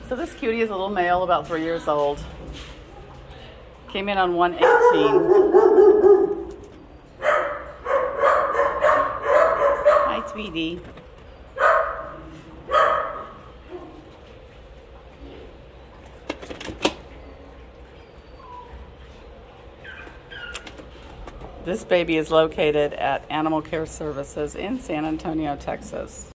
So this cutie is a little male, about 3 years old. Came in on 118. Hi, Tweety. This baby is located at Animal Care Services in San Antonio, Texas.